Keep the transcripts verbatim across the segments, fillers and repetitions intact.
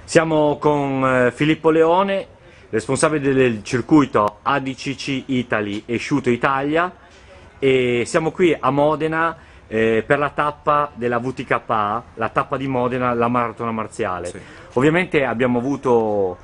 Siamo con eh, Filippo Leone, responsabile del circuito A D C C Italy e Sciuto Italia, e siamo qui a Modena eh, per la tappa della V T K A, la tappa di Modena, la maratona marziale. Sì. Ovviamente abbiamo avuto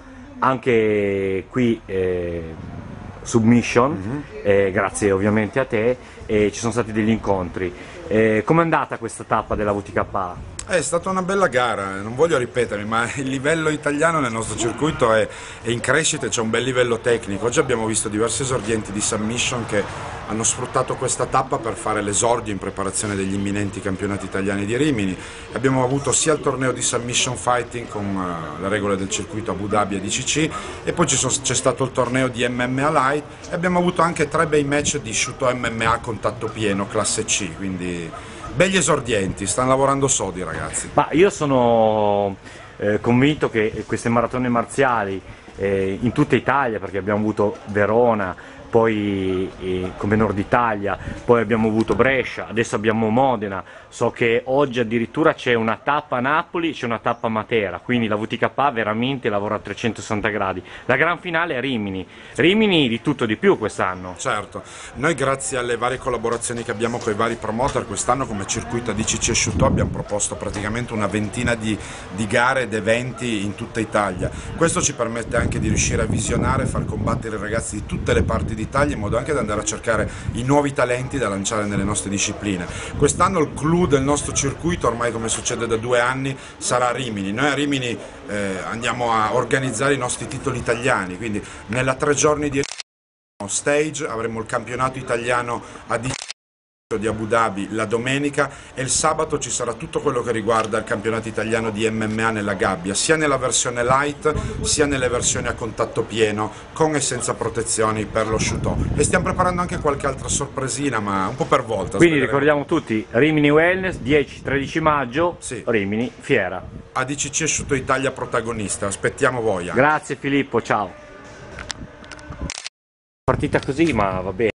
anche qui eh, submission, Mm-hmm. eh, grazie ovviamente a te, e ci sono stati degli incontri. Eh, com'è andata questa tappa della V T K A? È stata una bella gara, non voglio ripetermi, ma il livello italiano nel nostro circuito è, è in crescita e c'è un bel livello tecnico. Oggi abbiamo visto diversi esordienti di submission che hanno sfruttato questa tappa per fare l'esordio in preparazione degli imminenti campionati italiani di Rimini. Abbiamo avuto sia il torneo di submission fighting con uh, le regole del circuito Abu Dhabi A D C C, e poi c'è stato il torneo di M M A Light, e abbiamo avuto anche tre bei match di Sciuto M M A contatto pieno, classe C, quindi begli esordienti, stanno lavorando sodi ragazzi. Ma io sono eh, convinto che queste maratone marziali eh, in tutta Italia, perché abbiamo avuto Verona, poi eh, come Nord Italia, poi abbiamo avuto Brescia, adesso abbiamo Modena, so che oggi addirittura c'è una tappa a Napoli, c'è una tappa a Matera, quindi la V T K A veramente lavora a trecentosessanta gradi. La gran finale è a Rimini, Rimini di tutto di più quest'anno. Certo, noi grazie alle varie collaborazioni che abbiamo con i vari promoter, quest'anno come circuito A D C C e Sciuto abbiamo proposto praticamente una ventina di, di gare ed eventi in tutta Italia. Questo ci permette anche di riuscire a visionare e far combattere i ragazzi di tutte le parti d'Italia, in modo anche di andare a cercare i nuovi talenti da lanciare nelle nostre discipline. Quest'anno il clou del nostro circuito, ormai come succede da due anni, sarà a Rimini. Noi a Rimini eh, andiamo a organizzare i nostri titoli italiani, quindi nella tre giorni di stage avremo il campionato italiano A D C C di Abu Dhabi la domenica, e il sabato ci sarà tutto quello che riguarda il campionato italiano di M M A nella gabbia, sia nella versione light sia nelle versioni a contatto pieno, con e senza protezioni per lo Sciuto, e stiamo preparando anche qualche altra sorpresina, ma un po' per volta. Quindi ricordiamo tutti, Rimini Wellness, dieci tredici maggio, sì. Rimini Fiera. A D C C e Sciuto Italia protagonista, aspettiamo voi anche. Grazie Filippo, ciao. Partita così, ma va bene.